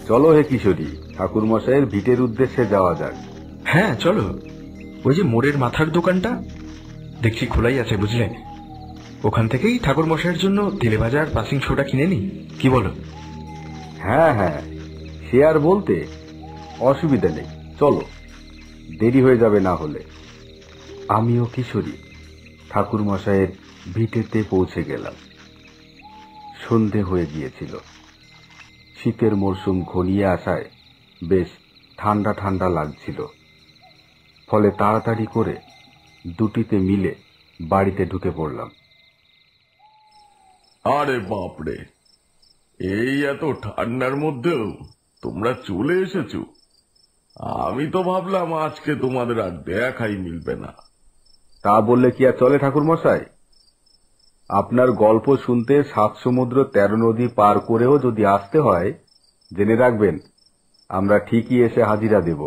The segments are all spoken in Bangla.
চলো হে কিশোরী, ঠাকুর মশাইয়ের ভিটের উদ্দেশ্যে যাওয়া যাক। হ্যাঁ চলো, ওই যে মোড়ের মাথার দোকানটা দেখছি খোলাই আছে, বুঝলে? ওখান থেকেই ঠাকুর মশাইয়ের জন্য তেলে ভাজা আর পাসিং সোডা কিনে নি, কি বলো? হ্যাঁ হ্যাঁ, সে আর বলতে, অসুবিধা নেই, চলো, দেরি হয়ে যাবে না হলে। আমিও কিশোরী ঠাকুর মশাইয়ের ভিটেতে পৌঁছে গেলাম। সন্ধে হয়ে গিয়েছিল। শীতের মরশুম ঘনিয়ে আসায় বেশ ঠান্ডা ঠান্ডা লাগছিল। ফলে তাড়াতাড়ি করে দুটিতে মিলে বাড়িতে ঢুকে পড়লাম। আরে বাপরে, এই এত ঠান্ডার মধ্যেও তোমরা চলে এসেছো? আমি তো ভাবলাম আজকে তোমাদের আর দেখাই মিলবে না। তা বললে কি আর চলে ঠাকুর মশাই? আপনার গল্প শুনতে 7 সমুদ্র 13 নদী পার করেও যদি আসতে হয়, জেনে রাখবেন আমরা ঠিকই এসে হাজিরা দেব।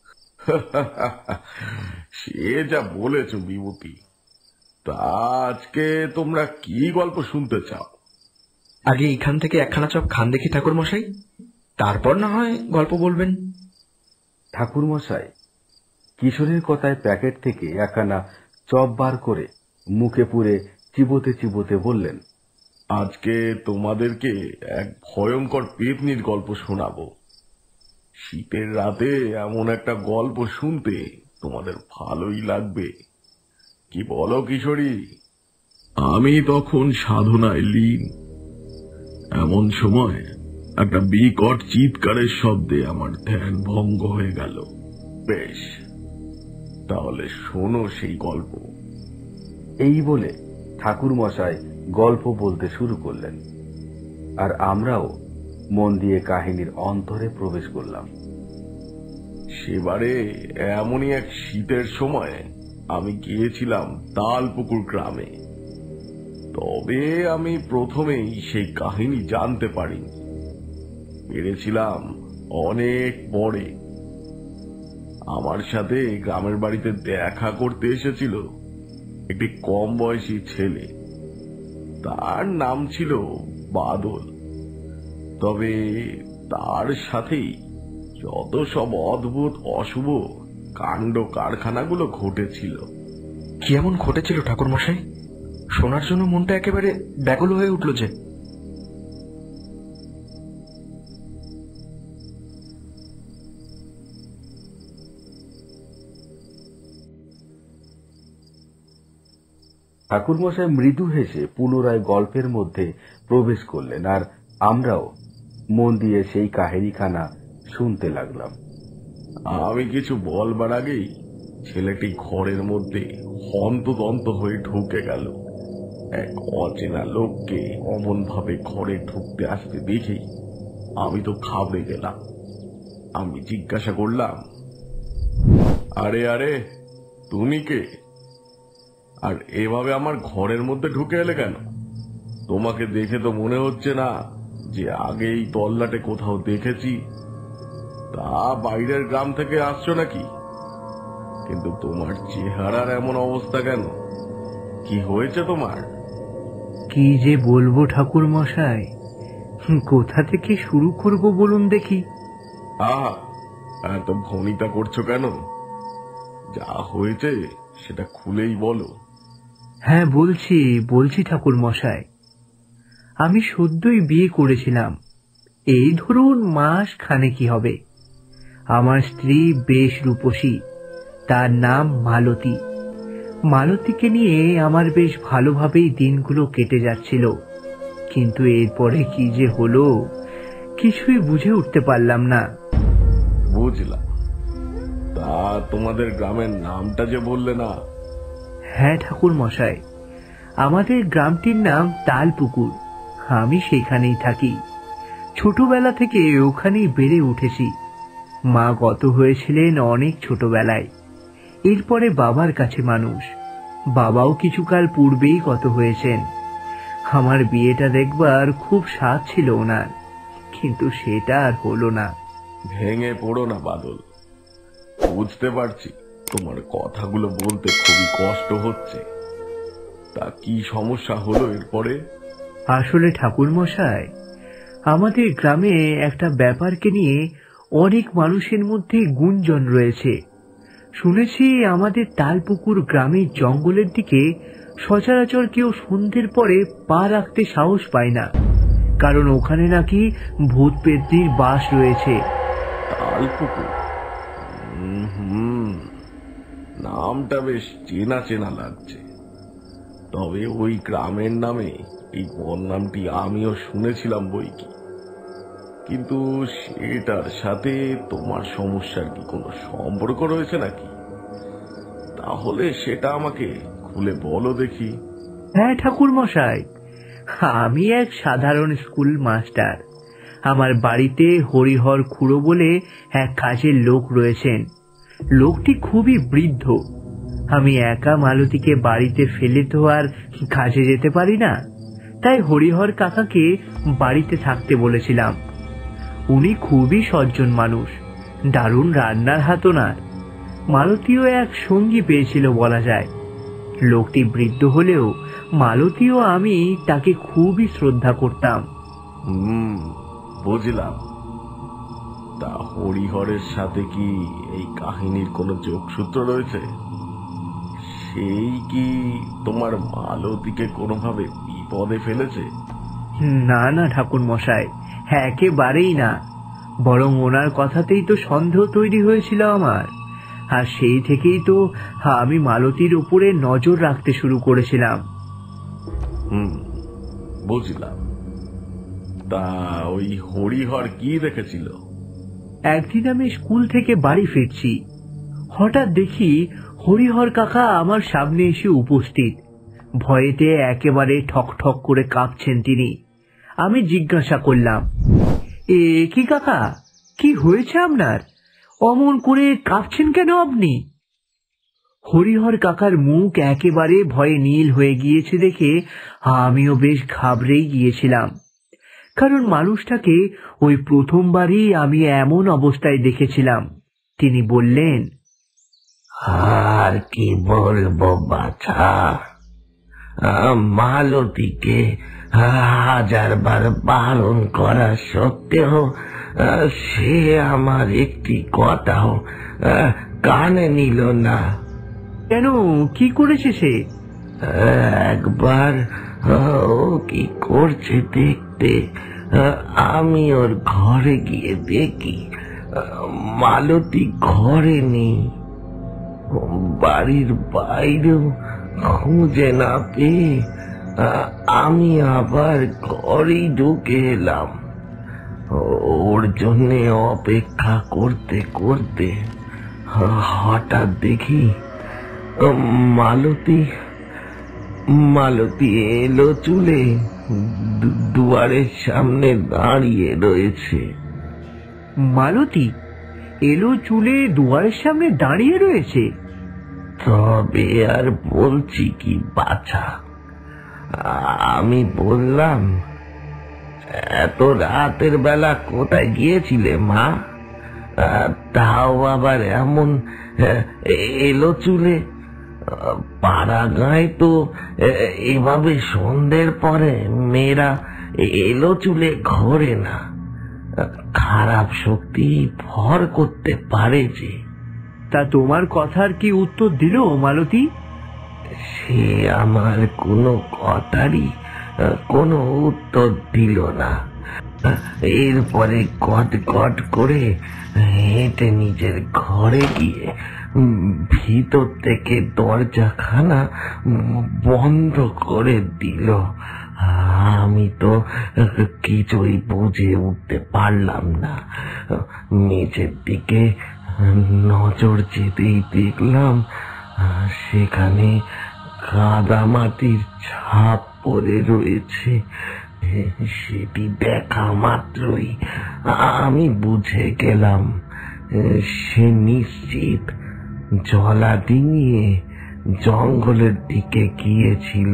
সে যা বলেছ বিভূতি। তা আজকে তোমরা কি গল্প শুনতে চাও? আগে এখান থেকে একখানা চপ খান দেখি ঠাকুর মশাই, তারপর না হয় গল্প বলবেন। ঠাকুর মশাই কিশোরের কথায় প্যাকেট থেকে একখানা চপ বার করে মুখে পুরে চিবোতে চিবোতে বললেন, আজকে তোমাদেরকে এক ভয়ঙ্কর পেতনির গল্প শোনাবো। শীতের রাতে এমন একটা গল্প শুনতে তোমাদের ভালোই লাগবে, কি বলো কিশোরী? আমি তখন সাধনায় লীন। এমন সময় একটা বিকট চিৎকারের শব্দে আমার ধ্যান ভঙ্গ হয়ে গেল। বেশ, তাহলে শোনো সেই গল্প। এই বলে ঠাকুর মশাই গল্প বলতে শুরু করলেন, আর আমরাও মন দিয়ে কাহিনীর অন্তরে প্রবেশ করলাম। সেবারে এমনই এক শীতের সময় আমি গিয়েছিলাম তালপুকুর গ্রামে। তবে আমি প্রথমেই সেই কাহিনী জানতে পারিনি, পেরেছিলাম অনেক পরে। আমার সাথে গ্রামের বাড়িতে দেখা করতে এসেছিল একটি কম বয়সী ছেলে। তার নাম ছিল বাদল। তবে তার সাথেই যত সব অদ্ভুত অশুভ কাণ্ড কারখানাগুলো ঘটেছিল। কি এমন ঘটেছিল ঠাকুর মশাই? শোনার জন্য মনটা একেবারে ব্যাকুল হয়ে উঠল যে। ঠাকুর মশাই মৃদু হেসে পুনরায় গল্পের মধ্যে প্রবেশ করলেন, আর আমরাও মন দিয়ে সেই কাহিনীখানা শুনতে লাগলাম। আমি কিছু বলবার আগেই ছেলেটি ঘরের মধ্যে হন্তদন্ত হয়ে ঢুকে গেল। এক অচেনা লোককে অমন ভাবে ঘরে ঢুকতে আসতে দেখেই আমি তো ঘাবড়ে গেলাম। আমি জিজ্ঞাসা করলাম, আরে আরে, তুমি কে? আর এভাবে আমার ঘরের মধ্যে ঢুকে এলে কেন? তোমাকে দেখে তো মনে হচ্ছে না যে আগে এই তল্লাটে কোথাও দেখেছি। তা বাইরের গ্রাম থেকে আসছো নাকি? কিন্তু তোমার চেহারার এমন অবস্থা কেন? কি হয়েছে তোমার? কি যে বলবো ঠাকুর মশাই, কোথা থেকে শুরু করব বলুন দেখি। আহা, এত ভনিতা করছো কেন? যা হয়েছে সেটা খুলেই বলো। হ্যাঁ বলছি ঠাকুর মশাই। আমি সদ্যই বিয়ে করেছিলাম, এই ধরুন মাস খানেকই হবে। আমার স্ত্রী বেশ রূপসী, তার নাম মালতী। মালতীকে নিয়ে আমার বেশ ভালোভাবেই দিনগুলো কেটে যাচ্ছিল। কিন্তু এরপরে কি যে হলো কিছুই বুঝে উঠতে পারলাম না। বুঝলাম। তা তোমাদের গ্রামের নামটা যে বললে না? হ্যাঁ ঠাকুর মশাই, আমাদের গ্রামটির নাম তালপুকুর। আমি সেখানেই থাকি। ছোটবেলা থেকে ওখানেই বেড়ে উঠেছি। মা গত হয়েছিলেন অনেক ছোটবেলায়, এরপরে বাবার কাছে মানুষ। বাবাও কিছুকাল পূর্বেই গত হয়েছেন। আমার বিয়েটা দেখবার খুব স্বাদ ছিল ওনার, কিন্তু সেটা আর হলো না। ভেঙে পড়ো না বাদল, বুঝতে পারছি তোমার কথাগুলো বলতে খুবই কষ্ট হচ্ছে। তা কি সমস্যা হলো এরপরে? আসলে ঠাকুর মশাই, আমাদের গ্রামে একটা ব্যাপারকে নিয়ে অনেক মানুষের মধ্যে গুঞ্জন রয়েছে। শুনেছি আমাদের তালপুকুর গ্রামের জঙ্গলের দিকে সচরাচর কেউ সন্ধ্যের পরে পা রাখতে সাহস পায় না, কারণ ওখানে নাকি ভূত পেত্নীর বাস রয়েছে। তালপুকুর, নামটা বেশ চেনা চেনা লাগছে। তবে ওই গ্রামের নামে এই বন নামটি আমিও শুনেছিলাম বই কি, কিন্তু সেটার সাথে তোমার সমস্যার কি কোনো সম্পর্ক রয়েছে নাকি? তাহলে সেটা আমাকে খুলে বলো দেখি। হ্যাঁ ঠাকুর মশাই, আমি এক সাধারণ স্কুল মাস্টার। আমার বাড়িতে হরিহর খুড়ো বলে এক কাজের লোক রয়েছেন। লোকটি খুবই বৃদ্ধ। আমি একা মালতীকে বাড়িতে ফেলে তো আর কাজে যেতে পারি না, তাই হরিহর কাকাকে বাড়িতে থাকতে বলেছিলাম। উনি খুবই সজ্জন মানুষ, দারুণ রান্নার হাত ওনার। মালতীও এক সঙ্গী পেয়েছিল বলা যায়। লোকটি বৃদ্ধ হলেও মালতী ও আমি তাকে খুবই শ্রদ্ধা করতাম। বুঝলাম। তা হরিহরের সাথে কি এই কাহিনীর কোনো যোগসূত্র রয়েছে? সেই কি তোমার মালতীকে কোনোভাবে বিপদে ফেলেছে? না না ঠাকুর মশাই, একেবারেই না। বরং ওনার কথাতেই তো সন্দেহ তৈরি হয়েছিল আমার, আর সেই থেকেই তো আমি মালতীর উপরে নজর রাখতে শুরু করেছিলাম। বুঝলাম। তা ওই হরিহর কি দেখেছিল? একদিন আমি স্কুল থেকে বাড়ি ফিরছি, হঠাৎ দেখি হরিহর কাকা আমার সামনে এসে উপস্থিত। ভয়েতে একেবারে ঠক ঠক করে কাঁপছেন তিনি। আমি জিজ্ঞাসা করলাম, এ কি কাকা, কি হয়েছে আপনার? অমন করে কাঁপছেন কেন আপনি? হরিহর কাকার মুখ একেবারে ভয়ে নীল হয়ে গিয়েছে দেখে আমিও বেশ ঘাবড়েই গিয়েছিলাম, কারণ মানুষটাকে ওই প্রথমবারই আমি এমন অবস্থায় দেখেছিলাম। তিনি বললেন, আর কি বলবো বাছা, মালতীকে হাজারবার বারণ করা সত্ত্বেও সে আমার একটি কথাও কানে নিল না। কেন, কি করেছে সে? একবার ও কি করছে দেখতে আমি ওর ঘরে গিয়ে দেখি মালতী ঘরে নেই। বাড়ির বাইরেও খুঁজে না পেয়ে আমি আবার ঘরেই ঢুকে এলাম। ওর জন্য অপেক্ষা করতে করতে হঠাৎ দেখি মালতী এলো চুলে দুয়ারের সামনে দাঁড়িয়ে রয়েছে। মালতী এলো চুলে দুয়ারের সামনে দাঁড়িয়ে রয়েছে? তবে আর বলছি কি বাছা, আমি বললাম, এত রাতের বেলা কোথায় গিয়েছিলে মা? তাও আবার এমন এলো চুলে। পাড়া গাঁয়ে তো এভাবে সন্ধ্যের পরে মেয়েরা এলো চুলে ঘোরে না। খারাপ শক্তি ভর করতে পারে যে। তা তোমার কথার কি উত্তর দিল মালতী? সে আমার কোনো কথারই কোনো উত্তর দিল না। এরপরে কট কট করে হেঁটে নিজের ঘরে গিয়ে ভিতর থেকে দরজাখানা বন্ধ করে দিল। আমি তো কিছুই বুঝে উঠতে পারলাম না। নিচের দিকে নজর যেতেই দেখলাম সেখানে কাদা মাটির ছাপ পড়ে রয়েছে। সেটি দেখা মাত্রই আমি বুঝে গেলাম সে নিশ্চিত জলা ডিঙিয়ে জঙ্গলের দিকে গিয়েছিল,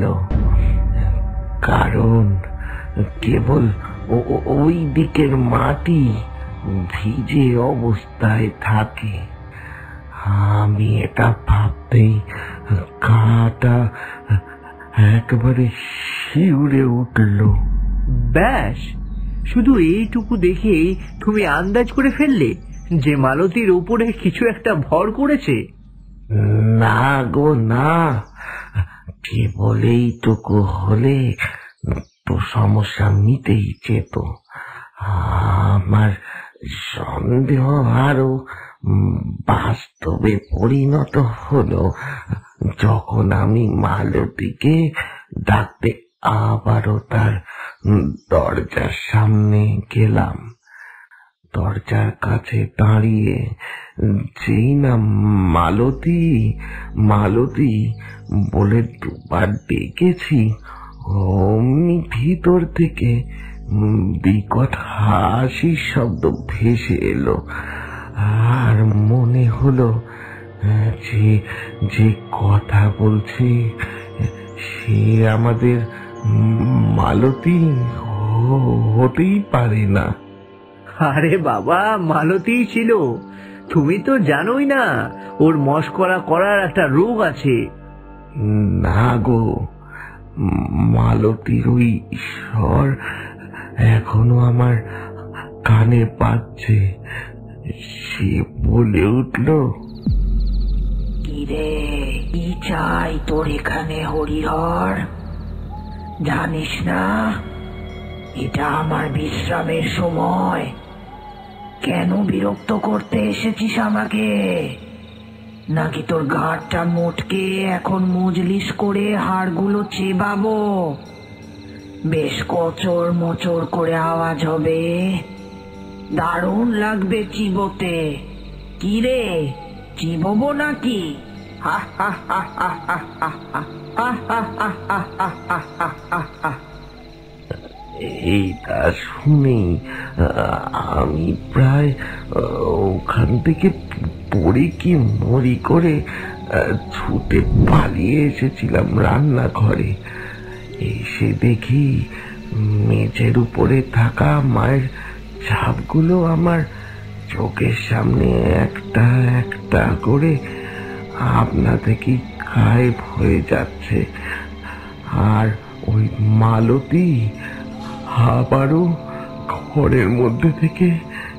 কারণ কেবল ওই দিকের মাটি ভিজে অবস্থায় থাকে। আমি এটা ভাবতেই গাটা একেবারে শিউরে উঠল। ব্যাস, শুধু এইটুকু দেখেই তুমি আন্দাজ করে ফেললে যে মালতীর উপরে কিছু একটা ভর করেছে? না গো না, কেবল এইটুকু হলে তো সমস্যা মিটেই যেত। আমার সন্দেহ আরো বাস্তবে পরিণত হলো যখন আমি মালতীকে ডাকতে আবারও তার দরজার সামনে গেলাম। দরজার কাছে দাঁড়িয়ে যেই না মালতী মালতী বলে দুবার ডেকেছি, অমনি ভিতর থেকে বিকট হাসির শব্দ ভেসে এলো। আর মনে হলো যে যে কথা বলছে সে আমাদের মালতী হতেই পারে না। আরে বাবা, মালতী ছিল। তুমি তো জানোই না ওর মশকরা করার একটা রোগ আছে। না গো, মালতীর ওই স্বর এখনো আমার কানে পাচ্ছে। সে বলে উঠল, কিরে, কি চাই তোর এখানে হরিহর? জানিস না এটা আমার বিশ্রামের সময়? কেন বিরক্ত করতে এসেছিস আমাকে? নাকি তোর ঘাটটা মোটকে এখন মজলিস করে হাড়গুলো চেবাবো? বেশ কচর মচর করে আওয়াজ হবে, দারুণ লাগবে চিবোতে। কিরে, চিববো নাকি? হা হা হা হা হা হা হা হা হা হা হা হা হা। এইটা শুনেই আমি প্রায় ওখান থেকে পড়ে কি মরি করে ছুটে পালিয়ে এসেছিলাম রান্নাঘরে। এসে দেখি মেঝের উপরে থাকা মায়ের ছাপগুলো আমার চোখের সামনে একটা একটা করে আপনা থেকে গায়েব হয়ে যাচ্ছে। আর ওই মালতী আবারও ঘরের মধ্যে থেকে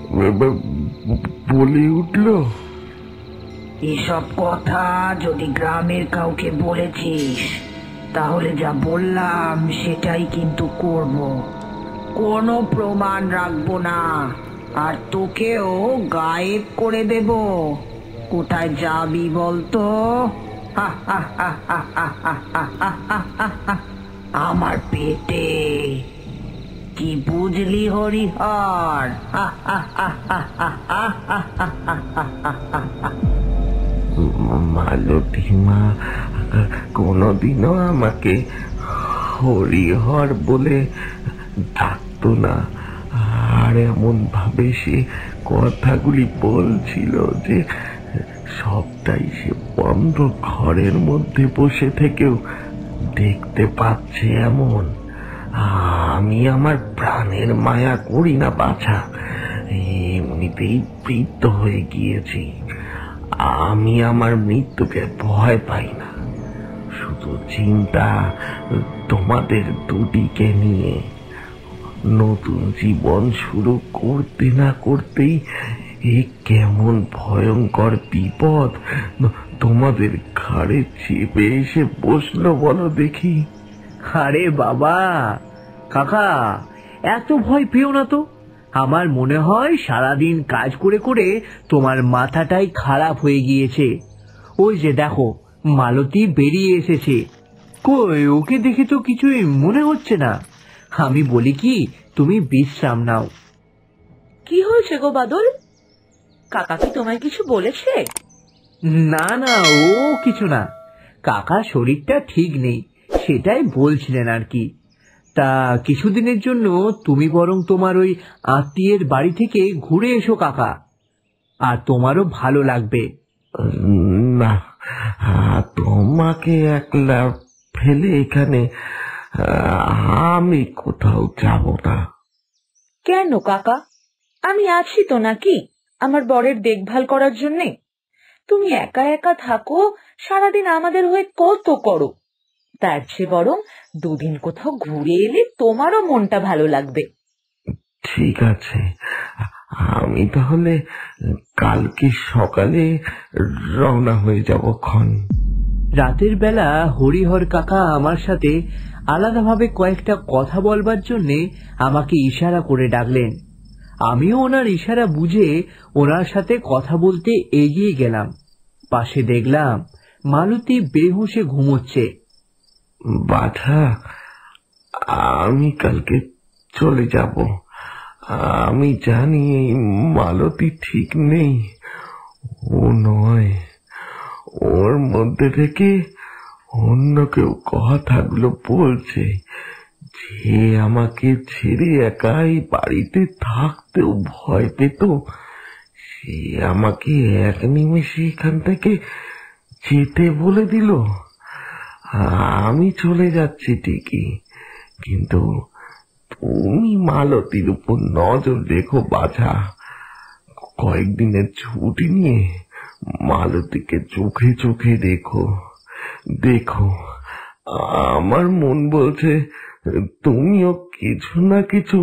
বলে উঠল, এসব কথা যদি গ্রামের কাউকে বলেছিস তাহলে যা বললাম সেটাই কিন্তু করব। কোনো প্রমাণ রাখবো না, আর তোকেও গায়েব করে দেব। কোথায় যাবি বলতো? আমার পেটে। কি বুঝলি হরিহর? মালতী মা কোনোদিনও আমাকে হরিহর বলে ডাকতো না। আর এমন ভাবে সে কথাগুলি বলছিল যে সবটাই সে বন্ধ ঘরের মধ্যে বসে থেকেও দেখতে পাচ্ছে। এমন আমি আমার প্রাণের মায়া করি না বাছা, এমনিতেই বৃদ্ধ হয়ে গিয়েছি। আমি আমার মৃত্যুকে ভয় পাই না, শুধু চিন্তা তোমাদের দুটিকে নিয়ে। নতুন জীবন শুরু করতে না করতেই এ কেমন ভয়ঙ্কর বিপদ তোমাদের ঘাড়ে চেপে এসে বসলো বলো দেখি। আরে বাবা, কাকা, এত ভয় পেও না তো। আমার মনে হয় সারাদিন কাজ করে করে তোমার মাথাটাই খারাপ হয়ে গিয়েছে। ওই যে দেখো, মালতী বেরিয়ে এসেছে। কই, ওকে দেখে তো কিছুই মনে হচ্ছে না। আমি বলি কি, তুমি বিশ্রাম নাও। কি হয়েছে গো বাদল? কাকা কি তোমায় কিছু বলেছে? না না, ও কিছু না। কাকার শরীরটা ঠিক নেই, সেটাই বলছিলেন আর কি। তা কিছুদিনের জন্য তুমি বরং তোমার ওই আত্মীয়ের বাড়ি থেকে ঘুরে এসো কাকা, আর তোমারও ভালো লাগবে। না, তোমাকে একলা ফেলে এখানে আমি কোথাও যাব না। কেন কাকা? আমি আছি তো নাকি আমার বরের দেখভাল করার জন্যে? তুমি একা একা থাকো, সারাদিন আমাদের হয়ে কত করো। তার চেয়ে বরং দুদিন কোথাও ঘুরে এলে তোমারও মনটা ভালো লাগবে। ঠিক আছে, আমি তাহলে কালকে সকালে রওনা হয়ে যাব ক্ষণ। রাতের বেলা হরিহর কাকা আমার সাথে আলাদাভাবে কয়েকটা কথা বলবার জন্যে আমাকে ইশারা করে ডাকলেন। আমিও ওনার ইশারা বুঝে ওনার সাথে কথা বলতে এগিয়ে গেলাম। পাশে দেখলাম মালতী বেহুশে ঘুমোচ্ছে। বাছা, আমি কালকে চলে যাব। আমি জানি এই মালতী ঠিক নেই, ও নয়, ওর মধ্যে থেকে অন্য কেউ কথাগুলো বলছে, যে আমাকে ছেড়ে একাই বাড়িতে থাকতেও ভয় পেত, সে আমাকে এক নিমেষে এখান থেকে যেতে বলে দিল। আমি চলে যাচ্ছি ঠিকই, কিন্তু তুমি মালতীর উপর নজর রেখো বাছা। কয়েকদিনের ছুটি নিয়ে মালতীকে চোখে চোখে দেখো। দেখো, আমার মন বলছে তুমিও কিছু না কিছু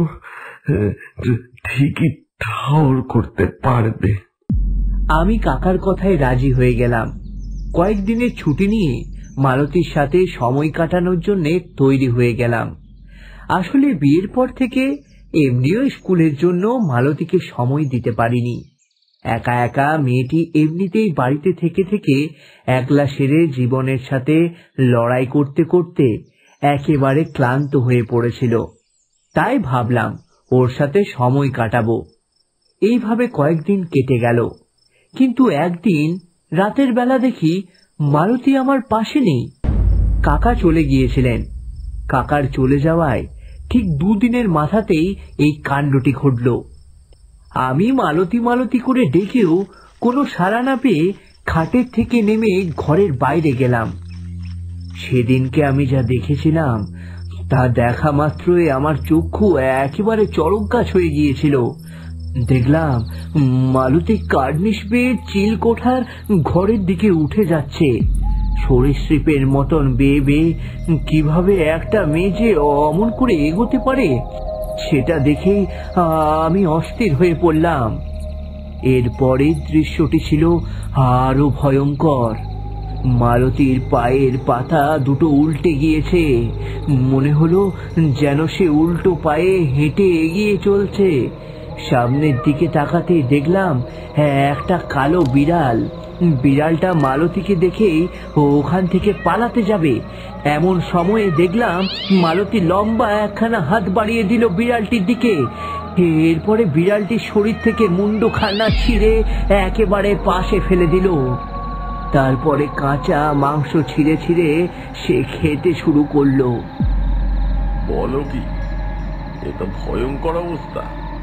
ঠিকই ঠাউর করতে পারবে। আমি কাকার কথায় রাজি হয়ে গেলাম। কয়েকদিনের ছুটি নিয়ে মালতীর সাথে সময় কাটানোর জন্য তৈরি হয়ে গেলাম। আসলে বিয়ের পর থেকে এমনিও স্কুলের জন্য মালতীকে সময় দিতে পারিনি। একা একা মেয়েটি এমনিতেই বাড়িতে থেকে থেকে একলা সেরে জীবনের সাথে লড়াই করতে করতে একেবারে ক্লান্ত হয়ে পড়েছিল। তাই ভাবলাম ওর সাথে সময় কাটাবো। এইভাবে কয়েকদিন কেটে গেল, কিন্তু একদিন রাতের বেলা দেখি মালতী আমার পাশে নেই। কাকা চলে গিয়েছিলেন। কাকার চলে যাওয়ায় ঠিক 2 দিনের মাথাতেই এই কাণ্ডটি ঘটল। আমি মালতী মালতী করে ডেকেও কোনো সাড়া না পেয়ে খাটের থেকে নেমে ঘরের বাইরে গেলাম। সেদিনকে আমি যা দেখেছিলাম তা দেখা মাত্রই আমার চক্ষু একেবারে চরক হয়ে গিয়েছিল। দেখলাম মালতী কার্নিশ বেয়ে চিলকোঠার ঘরের দিকে উঠে যাচ্ছে। সরীসৃপের মতন বেয়ে বেয়ে কিভাবে একটা মেয়ে যে অমন করে এগোতে পারে সেটা দেখেই আমি অস্থির হয়ে পড়লাম। এরপরের দৃশ্যটি ছিল আরো ভয়ঙ্কর। মালতীর পায়ের পাতা দুটো উল্টে গিয়েছে। মনে হলো যেন সে উল্টো পায়ে হেঁটে এগিয়ে চলছে। সামনের দিকে তাকাতেই দেখলাম একটা কালো বিড়াল। বিড়ালটা মালতীকে দেখেই ওখান থেকে পালাতে যাবে, এমন সময়ে দেখলাম মালতী লম্বা একখানা হাত বাড়িয়ে দিল বিড়ালটির দিকে। এরপরে বিড়ালটির শরীর থেকে মুন্ডখানা ছিঁড়ে একেবারে পাশে ফেলে দিল। তারপরে কাঁচা মাংস ছিঁড়ে ছিঁড়ে সে খেতে শুরু করলো। বলো কি, এ তো ভয়ঙ্কর অবস্থা।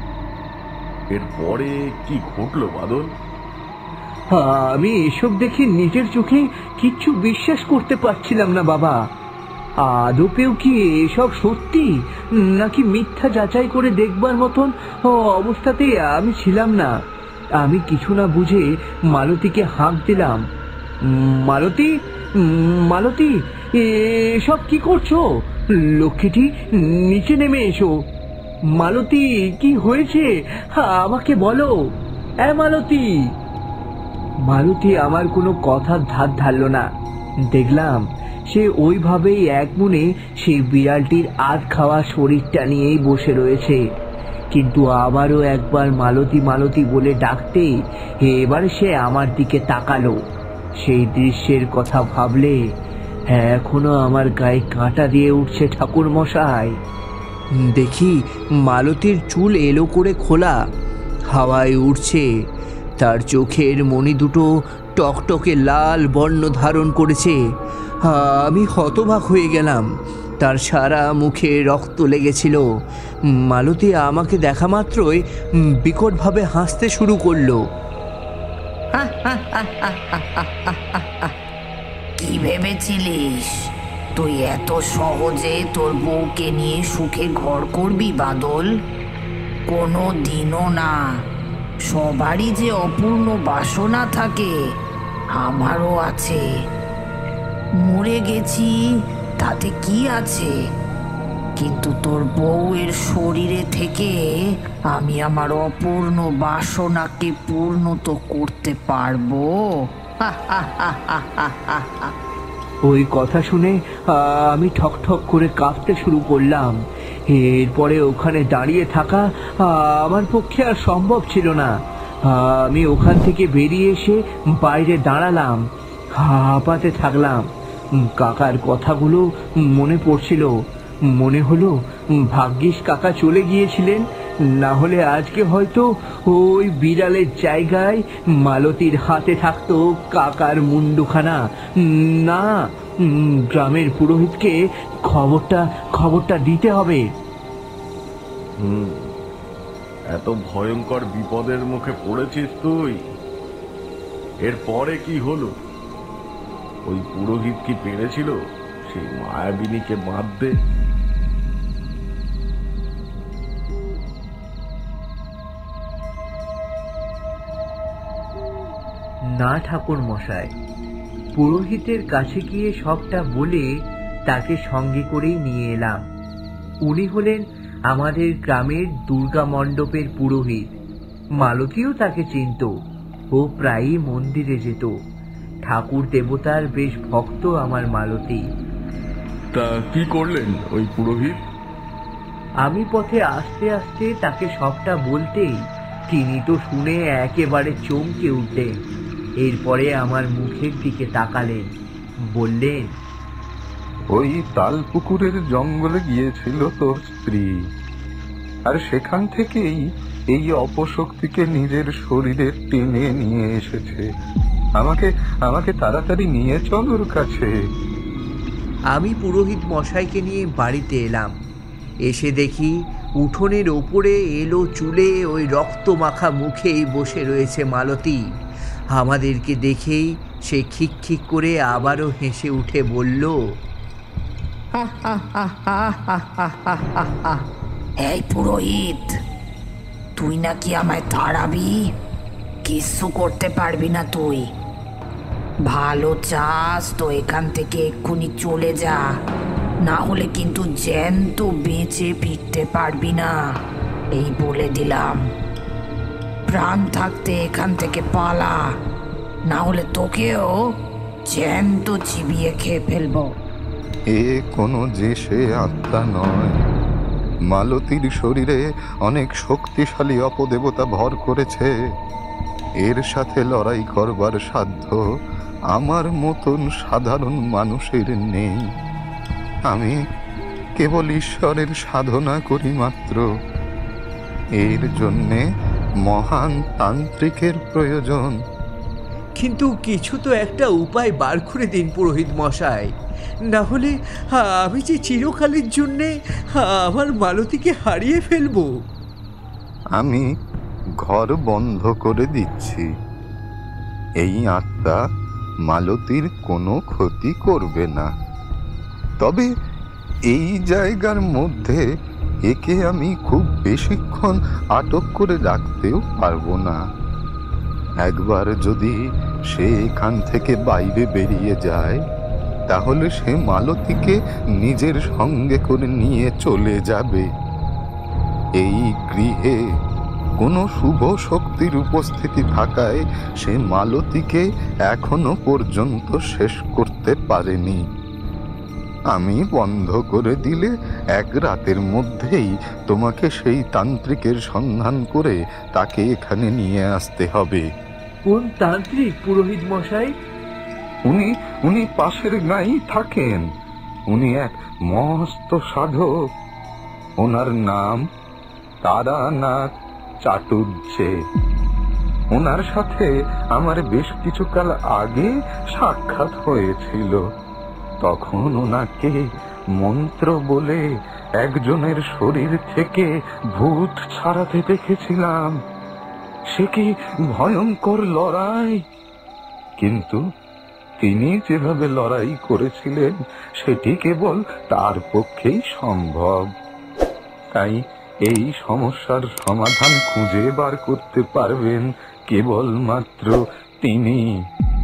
এরপরে কি ঘটলো বাদল? আমি এসব দেখে নিজের চোখে কিচ্ছু বিশ্বাস করতে পারছিলাম না বাবা। আদপেও কি এসব সত্যি নাকি মিথ্যা যাচাই করে দেখবার মতন অবস্থাতে আমি ছিলাম না। আমি কিছু না বুঝে মালতীকে হাঁক দিলাম, মালতী, মালতী, এসব কি করছো? লক্ষ্মীটি, নিচে নেমে এসো। মালতী, কি হয়েছে আমাকে বলো। মালতী। মালতী আমার কোনো কথার ধার ধারল না। দেখলাম সে ওইভাবেই এক মনে সেই বিড়ালটির আধ খাওয়া শরীরটা নিয়েই বসে রয়েছে। কিন্তু আবারও একবার মালতী মালতী বলে ডাকতেই এবার সে আমার দিকে তাকালো। সেই দৃশ্যের কথা ভাবলে এখনো আমার গায়ে কাঁটা দিয়ে উঠছে ঠাকুর মশাই। দেখি মালতীর চুল এলো করে খোলা, হাওয়ায় উড়ছে। তার চোখের মণি দুটো টকটকে লাল বর্ণ ধারণ করেছে। আমি হতবাক হয়ে গেলাম। তার সারা মুখে রক্ত লেগেছিল। মালতী আমাকে দেখা মাত্রই বিকটভাবে হাসতে শুরু করলো। কি ভেবেছিলিস তুই এত সহজে তোর বউকে নিয়ে সুখে ঘর করবি বাদল? কোনো দিনও না। সবারই যে অপূর্ণ বাসনা থাকে, আমারও আছে। মরে গেছি তাতে কি আছে? কিন্তু তোর বউয়ের শরীরে থেকে আমি আমার অপূর্ণ বাসনাকে পূর্ণ তো করতে পারবো। ওই কথা শুনে আমি ঠক ঠক করে কাঁপতে শুরু করলাম। এরপরে ওখানে দাঁড়িয়ে থাকা আমার পক্ষে আর সম্ভব ছিল না। আমি ওখান থেকে বেরিয়ে এসে বাইরে দাঁড়ালাম, হাঁপাতে থাকলাম। কাকার কথাগুলো মনে পড়ছিল। মনে হলো ভাগ্যিস কাকা চলে গিয়েছিলেন, না হলে আজকে হয়তো ওই বিড়ালের জায়গায় মালতীর হাতে থাকতো কাকার মুন্ডুখানা। না, গ্রামের পুরোহিতকে খবরটা দিতে হবে। এত ভয়ঙ্কর বিপদের মুখে পড়েছিস তুই। এরপরে কি হলো? ওই পুরোহিত কি পেরেছিল সেই মায়াবিনীকে বাঁধতে? না ঠাকুর মশাই, পুরোহিতের কাছে গিয়ে সবটা বলে তাকে সঙ্গে করেই নিয়ে এলাম। উনি হলেন আমাদের গ্রামের দুর্গা মণ্ডপের পুরোহিত। মালতীও তাকে চিনত, ও প্রায়ই মন্দিরে যেত। ঠাকুর দেবতার বেশ ভক্ত আমার মালতী। তা কি করলেন ওই পুরোহিত? আমি পথে আস্তে আস্তে তাকে সবটা বলতেই তিনি তো শুনে একেবারে চমকে উঠলেন। এরপরে আমার মুখের দিকে তাকালেন, বললেন, ওই তাল পুকুরের জঙ্গলে গিয়েছিল তোর স্ত্রী, আর সেখান থেকেই এই অপশক্তিকে নিজের শরীরে টেনে নিয়ে এসেছে। আমাকে তাড়াতাড়ি নিয়ে চল ওর কাছে। আমি পুরোহিত মশাইকে নিয়ে বাড়িতে এলাম। এসে দেখি উঠোনের ওপরে এলো চুলে ওই রক্ত মাখা মুখেই বসে রয়েছে মালতী। আমাদেরকে দেখেই সে খিক খিক করে আবারও হেসে উঠে বলল, এই পুরোহিত, তুই নাকি আমায় তাড়াবি? কিচ্ছু করতে পারবি না তুই। ভালো চাস তো এখান থেকে এক্ষুনি চলে যা, না হলে কিন্তু জ্যান্ত বেঁচে ফিরতে পারবি না, এই বলে দিলাম। প্রাণ থাকতে এখান থেকে পালা, না হলে তোকেও জ্যান্ত চিবিয়ে খেয়ে ফেলবো। এ কোনো যে সে আত্মা নয়। মালতীর শরীরে অনেক শক্তিশালী অপদেবতা ভর করেছে। এর সাথে লড়াই করবার সাধ্য আমার মতন সাধারণ মানুষের নেই। আমি কেবল ঈশ্বরের সাধনা করি মাত্র। এর জন্যে মহান তান্ত্রিকের প্রয়োজন। কিন্তু কিছু তো একটা উপায় বার করে দিন পুরোহিত মশাই, না হলে আমি যে চিরকালের জন্যে আমার মালতীকে হারিয়ে ফেলবো। আমি ঘর বন্ধ করে দিচ্ছি। এই আত্মা মালতীর কোনো ক্ষতি করবে না। তবে এই জায়গার মধ্যে একে আমি খুব বেশিক্ষণ আটক করে রাখতেও পারবো না। একবার যদি সে এখান থেকে বাইরে বেরিয়ে যায়, তাহলে সে মালতীকে নিজের সঙ্গে করে নিয়ে চলে যাবে। এই গৃহে কোনো শুভ শক্তির উপস্থিতি থাকায় সে মালতীকে এখনো পর্যন্ত শেষ করতে পারেনি। আমি বন্ধ করে দিলে এক রাতের মধ্যেই তোমাকে সেই তান্ত্রিকের সন্ধান করে তাকে এখানে নিয়ে আসতে হবে। কোন তান্ত্রিক পুরোহিত মশাই? উনি পাশের গাঁয়েই থাকেন। উনি এক মস্ত সাধক। ওনার নাম তারানাথ চাটুর্যে। ওনার সাথে আমার বেশ কিছুকাল আগে সাক্ষাৎ হয়েছিল। তখন ওনাকে মন্ত্র বলে একজনের শরীর থেকে ভূত ছাড়াতে দেখেছিলাম। সে কি ভয়ঙ্কর লড়াই! কিন্তু তিনি যেভাবে লড়াই করেছিলেন সেটি কেবল তার পক্ষেই সম্ভব। তাই এই সমস্যার সমাধান খুঁজে বার করতে পারবেন কেবলমাত্র তিনি।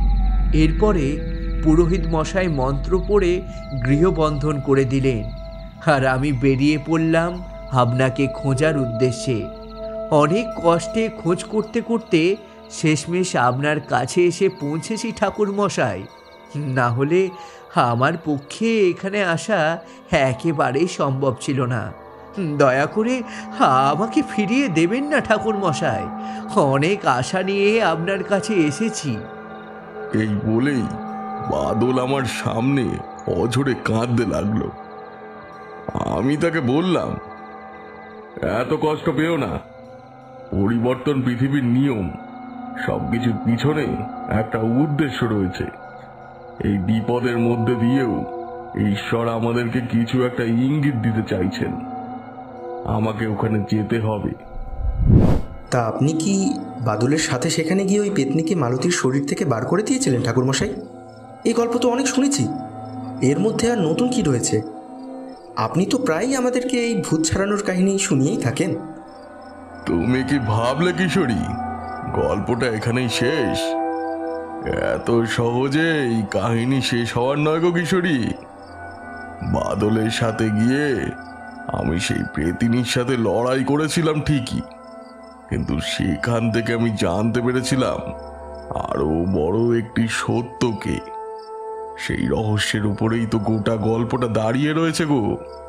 এরপরে পুরোহিত মশাই মন্ত্র পড়ে গৃহবন্ধন করে দিলেন। আর আমি বেরিয়ে পড়লাম আপনাকে খোঁজার উদ্দেশ্যে। অনেক কষ্টে খোঁজ করতে করতে শেষমেশ আপনার কাছে এসে পৌঁছেছি ঠাকুর মশাই। না হলে আমার পক্ষে এখানে আসা একেবারেই সম্ভব ছিল না। দয়া করে আমাকে ফিরিয়ে দেবেন না ঠাকুর মশাই, অনেক আশা নিয়ে আপনার কাছে এসেছি। এই বলেই বাদল আমার সামনে অঝরে কাঁদতে লাগলো। আমি তাকে বললাম, এত কষ্ট পেও না, পরিবর্তন পৃথিবীর নিয়ম, সবকিছুর পিছনে একটা উদ্দেশ্য রয়েছে। এই বিপদের মধ্যে দিয়েও ঈশ্বর আমাদেরকে কিছু একটা ইঙ্গিত দিতে চাইছেন। আমাকে ওখানে যেতে হবে। তা আপনি কি বাদলের সাথে সেখানে গিয়ে ওই পেতনিকে মালতীর শরীর থেকে বার করে দিয়েছিলেন ঠাকুরমশাই? এই গল্প তো অনেক শুনেছি, এর মধ্যে আর নতুন কি রয়েছে? আপনি তো প্রায়ই আমাদেরকে এই ভূত ছাড়ানোর কাহিনী শুনিয়েই থাকেন। তুমি কি ভাবলে কিশোরী গল্পটা এখানেই শেষ? এত সহজে এই কাহিনী শেষ হওয়ার নয় গো কিশোরী। বাদলের সাথে গিয়ে আমি সেই প্রেতিনীর সাথে লড়াই করেছিলাম ঠিকই, কিন্তু সেখান থেকে আমি জানতে পেরেছিলাম আরো বড় একটি সত্যকে। সেই রহস্যের উপরেই তো গোটা গল্পটা দাঁড়িয়ে রয়েছে গো।